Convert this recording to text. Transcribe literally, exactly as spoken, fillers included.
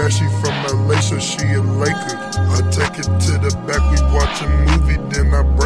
bad, she from L A, so she a Laker. I take it to the back, we watch a movie, then I break